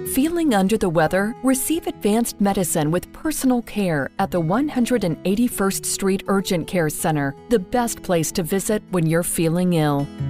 Feeling under the weather? Receive advanced medicine with personal care at the 181st Street Urgent Care Center, the best place to visit when you're feeling ill.